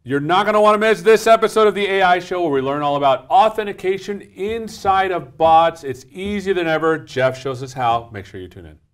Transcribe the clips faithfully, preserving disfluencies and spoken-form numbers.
You're not going to want to miss this episode of the A I Show where we learn all about authentication inside of bots. It's easier than ever. Jeff shows us how. Make sure you tune in.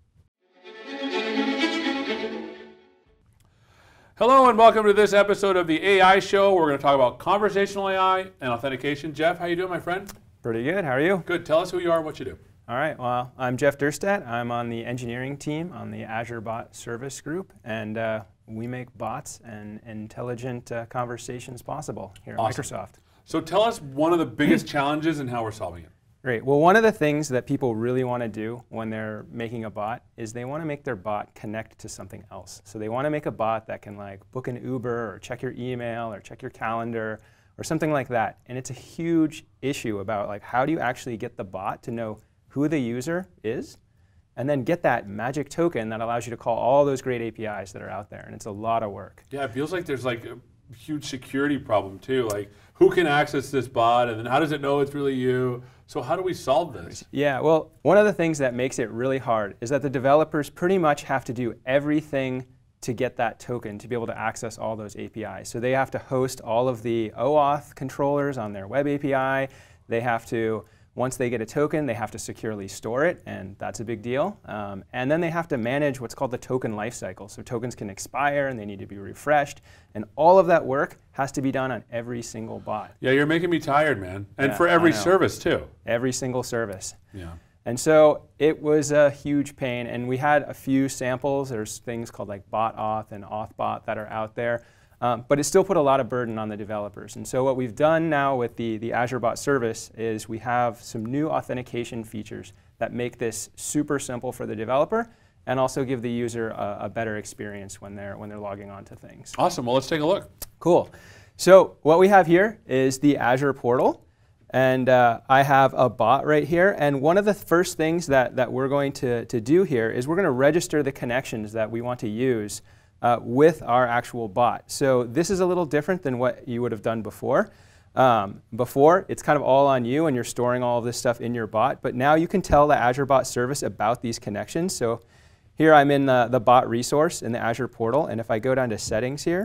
Hello and welcome to this episode of the A I Show. We're going to talk about conversational A I and authentication. Jeff, how you doing, my friend? Pretty good. How are you? Good. Tell us who you are and what you do. All right. Well, I'm Jeff Durstedt. I'm on the engineering team on the Azure Bot Service Group, and uh, we make bots and intelligent uh, conversations possible here at Awesome. Microsoft. So tell us one of the biggest challenges and how we're solving it. Great. Well, one of the things that people really want to do when they're making a bot is they want to make their bot connect to something else. So they want to make a bot that can like book an Uber or check your email or check your calendar or something like that. And it's a huge issue about like how do you actually get the bot to know who the user is and then get that magic token that allows you to call all those great A P Is that are out there. And it's a lot of work. Yeah, it feels like there's like a huge security problem too. Like who can access this bot and then how does it know it's really you? So how do we solve this? Yeah, well, one of the things that makes it really hard is that the developers pretty much have to do everything to get that token to be able to access all those A P Is. So they have to host all of the OAuth controllers on their web A P I. They have to, once they get a token, they have to securely store it, and that's a big deal. Um, and then they have to manage what's called the token lifecycle. So tokens can expire and they need to be refreshed. And all of that work has to be done on every single bot. Yeah, you're making me tired, man. And Yeah, for every I know. service too. Every single service. Yeah. And so it was a huge pain, and we had a few samples. There's things called like BotAuth and AuthBot that are out there, um, but it still put a lot of burden on the developers. And so what we've done now with the, the Azure Bot Service is we have some new authentication features that make this super simple for the developer and also give the user a, a better experience when they're, when they're logging on to things. Awesome. Well, let's take a look. Cool. So what we have here is the Azure portal. And uh, I have a bot right here. And one of the first things that, that we're going to, to do here is we're going to register the connections that we want to use uh, with our actual bot. So this is a little different than what you would have done before. Um, before, it's kind of all on you and you're storing all of this stuff in your bot. But now you can tell the Azure Bot Service about these connections. So here I'm in the, the bot resource in the Azure portal. And if I go down to settings here,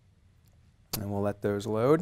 and we'll let those load.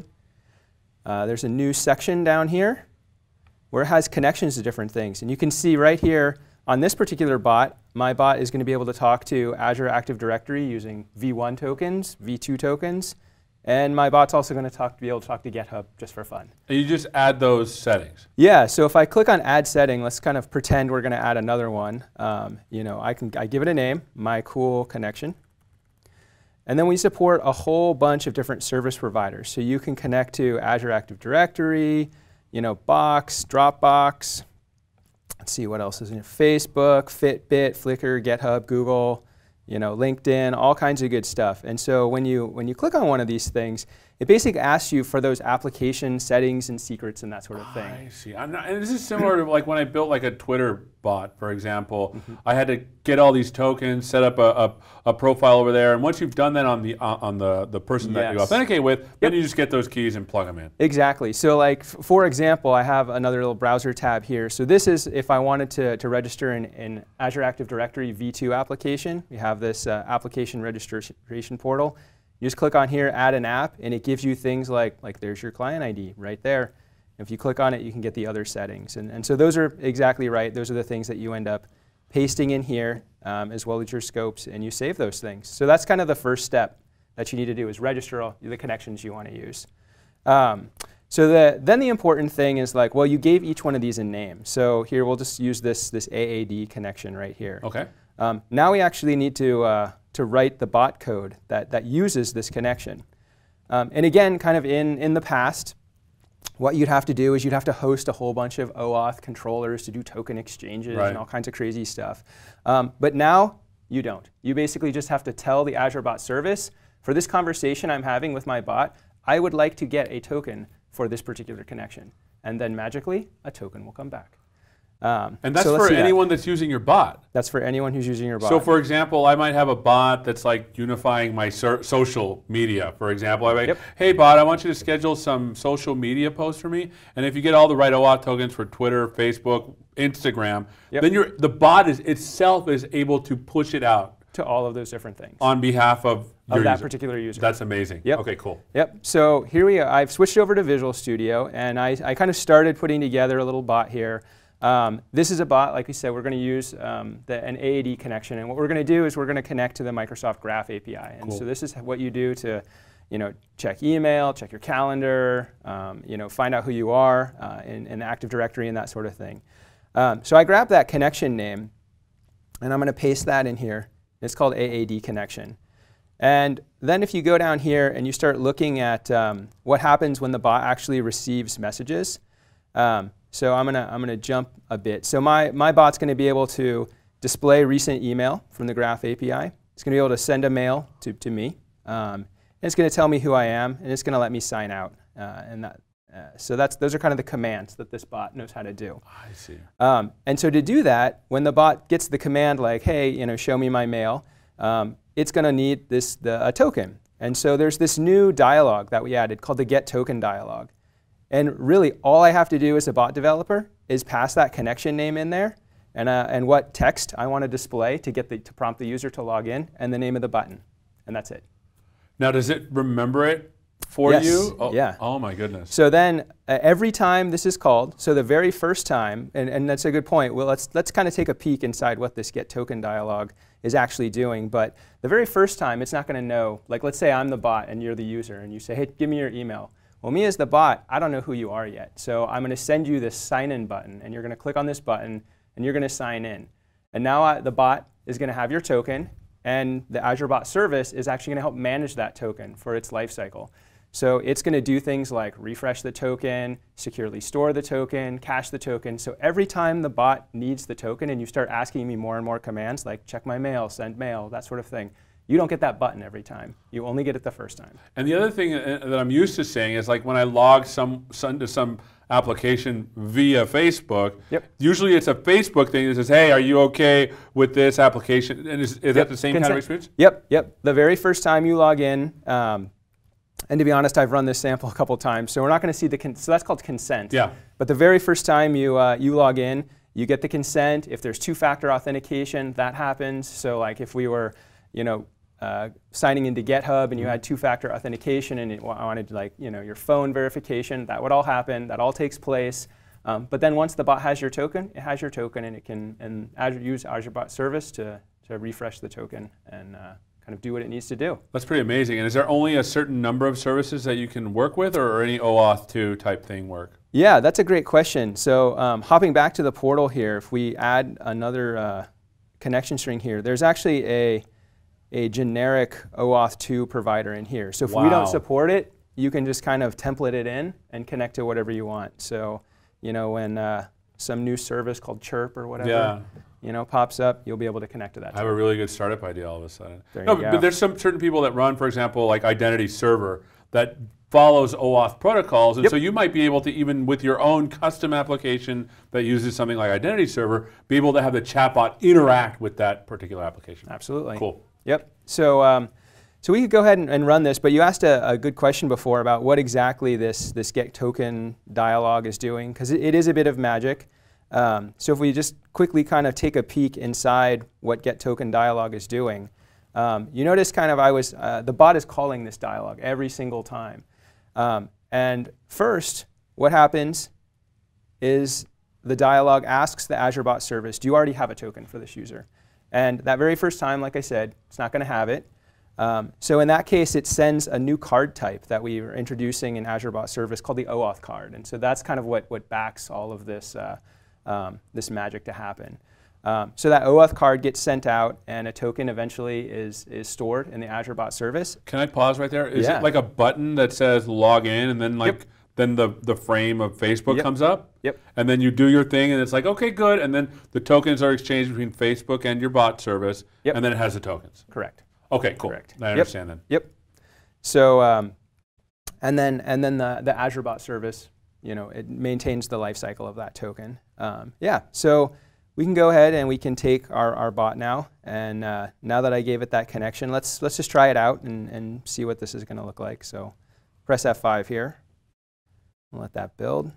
Uh, there's a new section down here where it has connections to different things. And you can see right here on this particular bot, my bot is going to be able to talk to Azure Active Directory using V one tokens, V two tokens, and my bot's also going to talk, be able to talk to GitHub just for fun. And you just add those settings. Yeah, so if I click on Add Setting, let's kind of pretend we're going to add another one. Um, you know, I can I give it a name, my cool connection. And then we support a whole bunch of different service providers. So you can connect to Azure Active Directory, you know, Box, Dropbox. Let's see what else is in here. Facebook, Fitbit, Flickr, GitHub, Google, you know, LinkedIn, all kinds of good stuff. And so when you when you click on one of these things, it basically asks you for those application settings and secrets and that sort of thing. I see. I'm not, and this is similar to like when I built like a Twitter bot, for example. Mm-hmm. I had to get all these tokens, set up a, a, a profile over there, and once you've done that on the uh, on the the person yes. that you authenticate with, yep. then you just get those keys and plug them in. Exactly. So like f for example, I have another little browser tab here. So this is if I wanted to to register in, in Azure Active Directory V two application. We have this uh, application registration portal. You just click on here, add an app, and it gives you things like, like there's your client I D right there. If you click on it, you can get the other settings. And, and so those are exactly right. Those are the things that you end up pasting in here, um, as well as your scopes, and you save those things. So that's kind of the first step that you need to do is register all the connections you want to use. Um, so the, then the important thing is like, well, you gave each one of these a name. So here we'll just use this, this A A D connection right here. Okay. Um, now we actually need to, uh, to write the bot code that, that uses this connection. Um, and again, kind of in, in the past, what you'd have to do is you'd have to host a whole bunch of OAuth controllers to do token exchanges right. and all kinds of crazy stuff. Um, but now you don't. You basically just have to tell the Azure Bot Service, for this conversation I'm having with my bot, I would like to get a token for this particular connection. And then magically, a token will come back. Um, and that's so for anyone that. that's using your bot. That's for anyone who's using your bot. So for example, I might have a bot that's like unifying my so social media. For example, I might, yep. hey bot, I want you to schedule some social media posts for me. And if you get all the right OAuth tokens for Twitter, Facebook, Instagram, yep. then you're, the bot is itself is able to push it out. To all of those different things. On behalf of of Your that user. particular user. That's amazing. Yep. Okay, cool. Yep. So here we are. I've switched over to Visual Studio, and I, I kind of started putting together a little bot here. Um, this is a bot, like we said, we're going to use um, the, an A A D connection, and what we're going to do is we're going to connect to the Microsoft Graph A P I. And Cool. so this is what you do to, you know, check email, check your calendar, um, you know, find out who you are uh, in, in the Active Directory and that sort of thing. Um, so I grabbed that connection name, and I'm going to paste that in here. It's called A A D connection. And then if you go down here and you start looking at um, what happens when the bot actually receives messages, um, so I'm gonna I'm gonna jump a bit. So my my bot's gonna be able to display recent email from the Graph A P I. It's gonna be able to send a mail to to me. Um, and it's gonna tell me who I am, and it's gonna let me sign out. Uh, and that uh, so that's those are kind of the commands that this bot knows how to do. I see. Um, and so to do that, when the bot gets the command like, hey, you know, show me my mail, um, it's going to need this the, a token. And so there's this new dialog that we added called the get token dialog. And really, all I have to do as a bot developer is pass that connection name in there, and uh, and what text I want to display to get the to prompt the user to log in, and the name of the button, and that's it. Now, does it remember it for Yes. you? Oh, Yeah. Oh my goodness. So then, uh, every time this is called, so the very first time, and, and that's a good point. Well, let's let's kind of take a peek inside what this get token dialog is actually doing. But the very first time, it's not going to know. Like, let's say I'm the bot and you're the user, and you say, hey, give me your email. Well, me as the bot, I don't know who you are yet. So I'm going to send you this sign in button, and you're going to click on this button, and you're going to sign in. And now I, the bot is going to have your token, and the Azure Bot Service is actually going to help manage that token for its life cycle. So it's going to do things like refresh the token, securely store the token, cache the token. So every time the bot needs the token and you start asking me more and more commands like check my mail, send mail, that sort of thing, you don't get that button every time. You only get it the first time. And the other thing that I'm used to saying is like when I log some, some to some application via Facebook, yep. usually it's a Facebook thing that says, hey, are you okay with this application? And is, is yep. that the same Consent. kind of experience? Yep, yep. The very first time you log in, um, and to be honest, I've run this sample a couple times, so we're not going to see the, con so that's called consent. Yeah. But the very first time you, uh, you log in, you get the consent. If there's two-factor authentication, that happens. So like if we were, you know, uh, signing into GitHub and you had two-factor authentication and it wanted like, you know, your phone verification, that would all happen. That all takes place. Um, but then once the bot has your token, it has your token and it can and Azure, use Azure Bot Service to, to refresh the token and uh, kind of do what it needs to do. That's pretty amazing. And is there only a certain number of services that you can work with, or, or any OAuth two type thing work? Yeah, that's a great question. So um, hopping back to the portal here, if we add another uh, connection string here, there's actually a, a generic OAuth two provider in here. So if wow. we don't support it, you can just kind of template it in and connect to whatever you want. So, you know, when uh, some new service called Chirp or whatever, yeah. you know, pops up, you'll be able to connect to that. I have a really good startup idea all of a sudden. There no, you go. But there's some certain people that run, for example, like Identity Server that follows OAuth protocols, and yep. so you might be able to, even with your own custom application that uses something like Identity Server, be able to have the chatbot interact with that particular application. Absolutely. Cool. Yep. So, um, so we could go ahead and, and run this, but you asked a, a good question before about what exactly this, this get token dialog is doing, because it, it is a bit of magic. Um, so if we just quickly kind of take a peek inside what get token dialog is doing, um, you notice kind of I was, uh, the bot is calling this dialog every single time. Um, and first, what happens is the dialog asks the Azure Bot Service, do you already have a token for this user? And that very first time, like I said, it's not going to have it. Um, so in that case, it sends a new card type that we are introducing in Azure Bot Service called the OAuth card. And so that's kind of what, what backs all of this, uh, um, this magic to happen. Um, so that OAuth card gets sent out, and a token eventually is, is stored in the Azure Bot Service. Can I pause right there? Is yeah. it like a button that says log in, and then like yep. then the, the frame of Facebook yep. comes up? Yep. And then you do your thing, and it's like, okay, good. And then the tokens are exchanged between Facebook and your bot service, yep. and then it has the tokens. Correct. Okay, cool. Correct. I understand yep. then. Yep. So, um, and then and then the, the Azure Bot Service, you know, it maintains the life cycle of that token. Um, yeah. So we can go ahead and we can take our, our bot now. And uh, now that I gave it that connection, let's let's just try it out and, and see what this is going to look like. So press F five here. And let that build.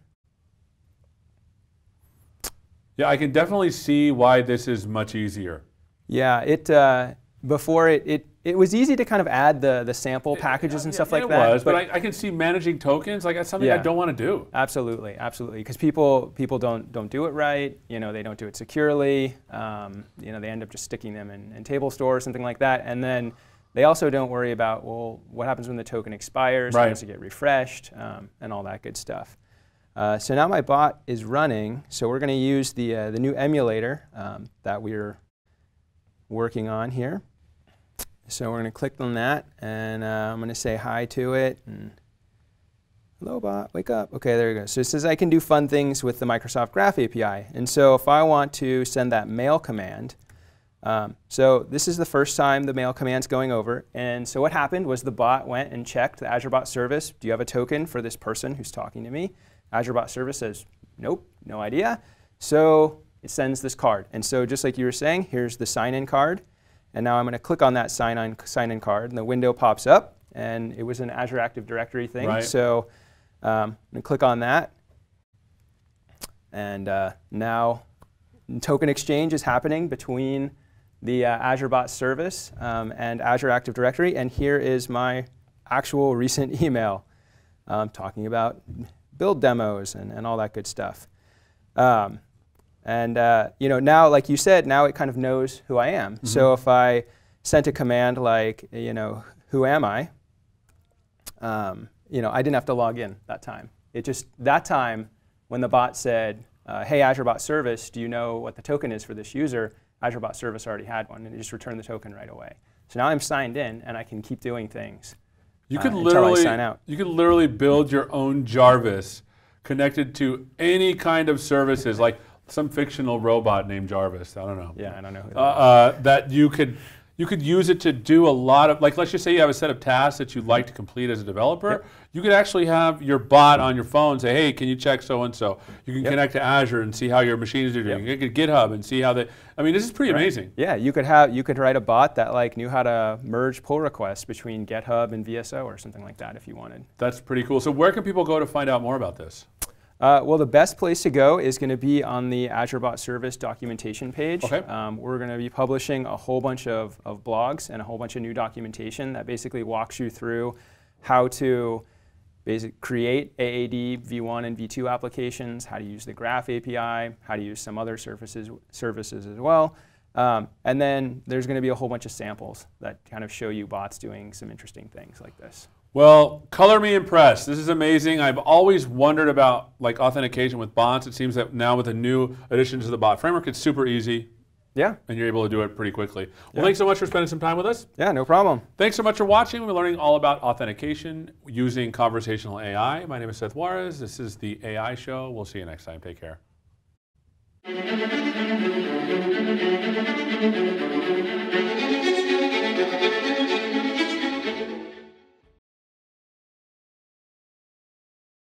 Yeah, I can definitely see why this is much easier. Yeah, it. Uh, before it, it, it was easy to kind of add the, the sample packages and yeah, stuff yeah, like it that. was, but, but I, I can see managing tokens, like that's something yeah, I don't want to do. Absolutely, absolutely, because people people don't don't do it right. You know, they don't do it securely. Um, you know, they end up just sticking them in, in table store or something like that, and then they also don't worry about, well, what happens when the token expires? Right. How does it get refreshed? Um, and all that good stuff. Uh, so now my bot is running. So we're going to use the uh, the new emulator um, that we're working on here. So we're going to click on that, and uh, I'm going to say hi to it. And hello, bot, wake up. OK, there we go. So it says I can do fun things with the Microsoft Graph A P I. And so if I want to send that mail command, um, so this is the first time the mail command's going over. And so what happened was the bot went and checked the Azure Bot Service. Do you have a token for this person who's talking to me? Azure Bot Service says, nope, no idea. So it sends this card. And so just like you were saying, here's the sign-in card. And now I'm going to click on that sign-in sign-in card, and the window pops up. And it was an Azure Active Directory thing. Right. So um, I'm going to click on that. And uh, now token exchange is happening between the uh, Azure Bot Service um, and Azure Active Directory. And here is my actual recent email um, talking about build demos and, and all that good stuff. Um, and uh, you know, now, like you said, now it kind of knows who I am. Mm-hmm. So if I sent a command like, you know, who am I? Um, you know, I didn't have to log in that time. It just, that time when the bot said, uh, hey, Azure Bot Service, do you know what the token is for this user? Azure Bot Service already had one, and it just returned the token right away. So now I'm signed in, and I can keep doing things. You could uh, literally until I sign out. You could literally build your own Jarvis connected to any kind of services, like some fictional robot named Jarvis. I don't know. Yeah, I don't know who that uh, uh, that you could you could use it to do a lot of, like, let's just say you have a set of tasks that you'd like to complete as a developer. Yep. You could actually have your bot on your phone say, hey, can you check so and so? You can Yep. connect to Azure and see how your machines are doing. Yep. You could GitHub and see how they. I mean, this is pretty Right. amazing. Yeah, you could have you could write a bot that like knew how to merge pull requests between GitHub and V S O or something like that if you wanted. That's pretty cool. So where can people go to find out more about this? Uh, well, the best place to go is going to be on the Azure Bot Service documentation page. Okay. Um, we're going to be publishing a whole bunch of, of blogs and a whole bunch of new documentation that basically walks you through how to basic create A A D V one and V two applications, how to use the Graph A P I, how to use some other services, services as well. Um, and then there's going to be a whole bunch of samples that kind of show you bots doing some interesting things like this. Well, color me impressed. This is amazing. I've always wondered about like authentication with bots. It seems that now with the new additions to the bot framework, it's super easy. Yeah. And you're able to do it pretty quickly. Well, Yeah. thanks so much for spending some time with us. Yeah, no problem. Thanks so much for watching. We're learning all about authentication using conversational A I. My name is Seth Juarez. This is the A I Show. We'll see you next time. Take care.